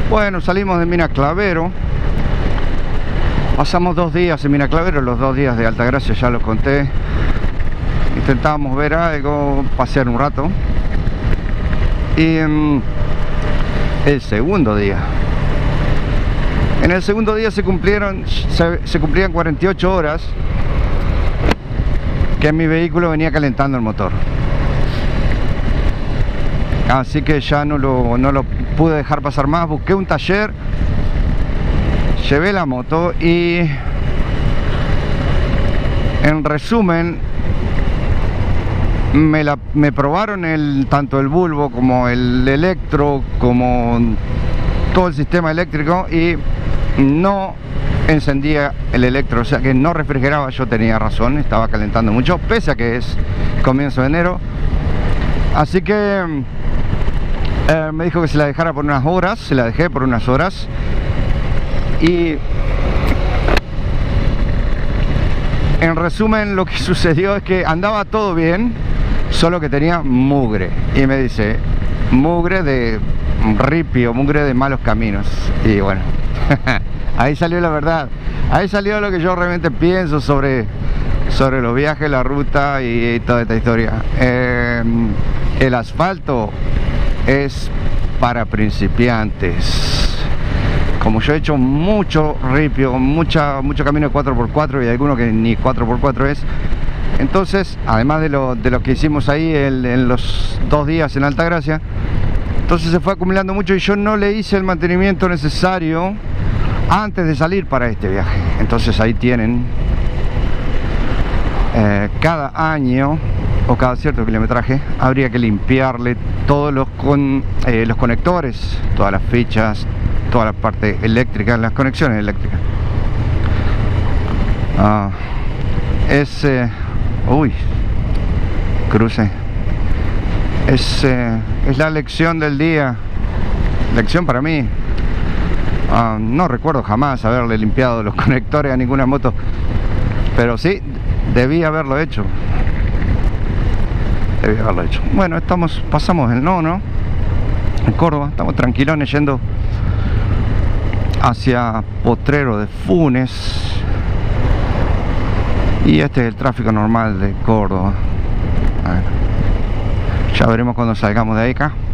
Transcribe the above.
Bueno, salimos de Mina Clavero. Pasamos 2 días en Mina Clavero, los 2 días de Altagracia ya los conté. Intentábamos ver algo, pasear un rato. Y el segundo día. En el segundo día se cumplían 48 horas que mi vehículo venía calentando el motor. Así que ya no lo pude dejar pasar más. Busqué un taller, llevé la moto y en resumen me probaron tanto el bulbo como el electro, como todo el sistema eléctrico, y no encendía el electro, o sea que no refrigeraba. Yo tenía razón, estaba calentando mucho, pese a que es comienzo de enero. Así que me dijo que se la dejara por unas horas, se la dejé por unas horas y en resumen lo que sucedió es que andaba todo bien, solo que tenía mugre. Y me dice, mugre de ripio, mugre de malos caminos. Y bueno, ahí salió la verdad. Ahí salió lo que yo realmente pienso sobre los viajes, la ruta y toda esta historia. El asfalto es para principiantes. Como yo he hecho mucho ripio, mucho camino de 4x4 y alguno que ni 4x4 es. Entonces, además de lo que hicimos ahí en los 2 días en Altagracia, entonces se fue acumulando mucho y yo no le hice el mantenimiento necesario antes de salir para este viaje. Entonces ahí tienen, cada año o cada cierto kilometraje habría que limpiarle todos los conectores, todas las fichas, toda la parte eléctrica, las conexiones eléctricas. Uy, cruce. Es la lección del día. Lección para mí. No recuerdo jamás haberle limpiado los conectores a ninguna moto, pero sí, debí haberlo hecho. Bueno, pasamos el Nono, en Córdoba. Estamos tranquilones yendo hacia Potrero de Funes. Y este es el tráfico normal de Córdoba. Ya veremos cuando salgamos de ahí acá.